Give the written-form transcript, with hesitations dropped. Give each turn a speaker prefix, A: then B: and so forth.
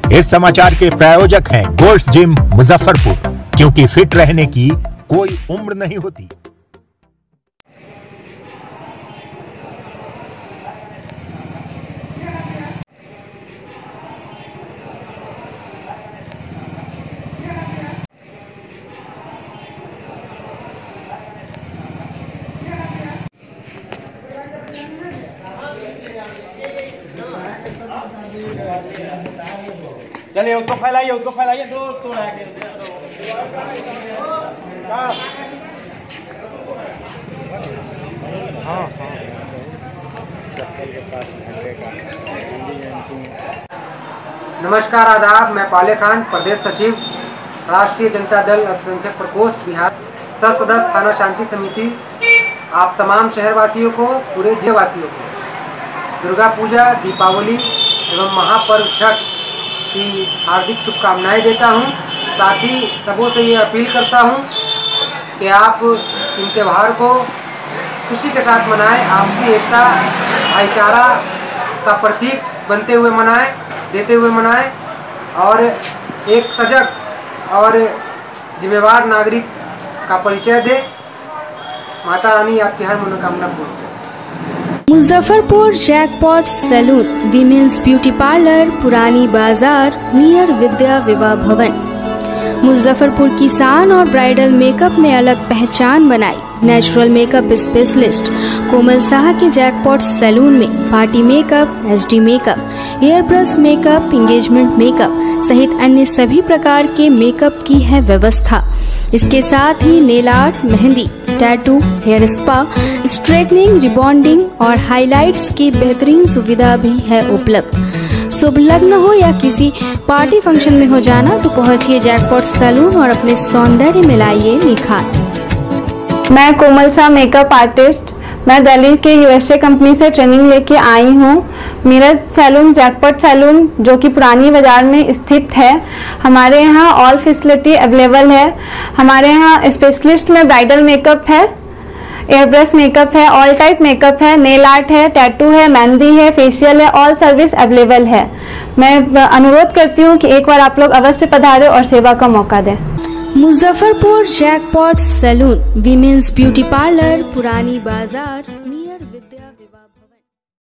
A: इस समाचार के प्रायोजक हैं गोल्ड्स जिम मुजफ्फरपुर, क्योंकि फिट रहने की कोई उम्र नहीं होती।
B: चलिए उसको फैलाइए दो लाके
C: नमस्कार, आदाब। मैं पाले खान, प्रदेश सचिव, राष्ट्रीय जनता दल अल्पसंख्यक प्रकोष्ठ बिहार, सदस्य थाना शांति समिति। आप तमाम शहरवासियों को, पूरे जिलेवासियों को दुर्गा पूजा, दीपावली एवं महापर्व छठ की हार्दिक शुभकामनाएं देता हूं। साथ ही सबों से ये अपील करता हूं कि आप इन त्यौहार को खुशी के साथ मनाएं, आपसी एकता भाईचारा का प्रतीक बनते हुए मनाएं, देते हुए मनाएं और एक सजग और जिम्मेवार नागरिक का परिचय दें। माता रानी आपकी हर मनोकामना पूर्ण करे।
D: Muzaffarpur jackpot salon, women's beauty parlour, पुरानी बाजार, नियर विद्या विवाह भवन। मुजफ्फरपुर की शान और ब्राइडल मेकअप में अलग पहचान बनाई। Natural makeup specialist Komal Shah के जैकपॉट सैलून में party makeup, HD makeup, hair brush makeup, engagement makeup सहित अन्य सभी प्रकार के मेकअप की है व्यवस्था। इसके साथ ही nail art, mehndi, tattoo, hair spa, straightening, rebonding और हाइलाइट्स की बेहतरीन सुविधा भी है उपलब्ध। शुभ लग्न हो या किसी पार्टी फंक्शन में हो जाना तो पहुंचिए जैकपॉट सैलून और अपने सौंदर्य में लाइए निखार।
E: मैं कोमल शाह मेकअप आर्टिस्ट, मैं दिल्ली के यूएसए कंपनी से ट्रेनिंग लेके आई हूँ। मेरा सैलून जैकपॉट सैलून जो कि पुरानी बाजार में स्थित है। हमारे यहाँ ऑल फैसिलिटी अवेलेबल है। हमारे यहाँ स्पेशलिस्ट में ब्राइडल मेकअप है, एयर ब्रश मेकअप है, ऑल टाइप मेकअप है, नेल आर्ट है, टैटू है, मेहंदी है, फेशियल है, ऑल सर्विस अवेलेबल है। मैं अनुरोध करती हूँ कि एक बार आप लोग अवश्य पधारें और सेवा का मौका दें।
D: Muzaffarpur jackpot salon, women's beauty parlour, पुरानी बाजार।